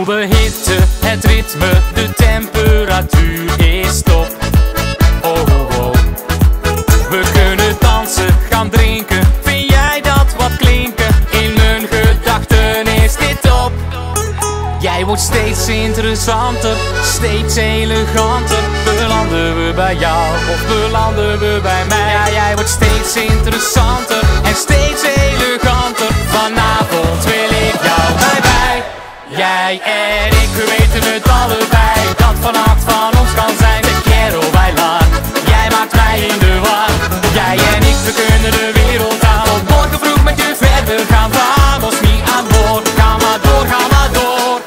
Nieuwe hitte, het ritme, de temperatuur is top. Oh, oh, oh. We kunnen dansen, gaan drinken. Vind jij dat wat klinken? In mijn gedachten is dit top. Jij wordt steeds interessanter, steeds eleganter. Belanden we bij jou of belanden we bij mij? Ja, jij wordt steeds interessanter en steeds eleganter. Vanavond wil ik jou bij. Jij en ik, we weten het allebei, dat vannacht van ons kan zijn. De quiero bailar, jij maakt mij in de war. Jij en ik, we kunnen de wereld aan. Op morgen vroeg met je verder gaan. Vamos mi amor, ga maar door, ga maar door.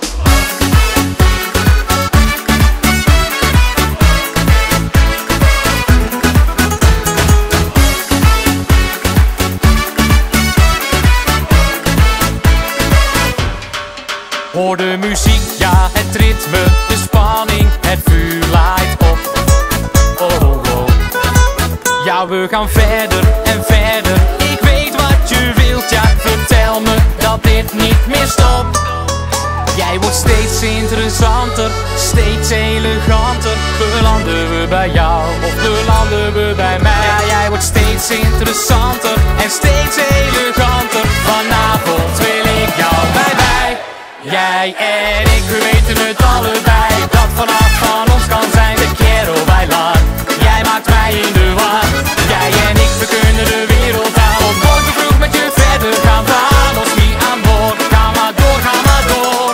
Hoor de muziek, ja het ritme, de spanning, het vuur laait op. Oh, oh, oh. Ja, we gaan verder en verder. Ik weet wat je wilt, ja vertel me dat dit niet meer stopt. Jij wordt steeds interessanter, steeds eleganter. Belanden we bij jou of belanden we bij mij? Ja, jij wordt steeds interessanter en steeds eleganter. Vanavond wil ik jou bij. Jij en ik, we weten het allebei, dat vannacht van ons kan zijn. De quiero bailar, jij maakt mij in de war. Jij en ik, we kunnen de wereld aan. Op morgen vroeg met je verder gaan. Vamos mi amor, ga maar door, ga maar door.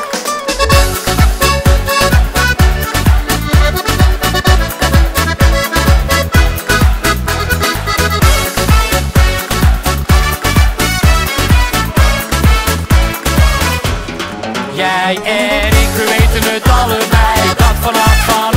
Jij en ik, we weten het allebei, dat vannacht van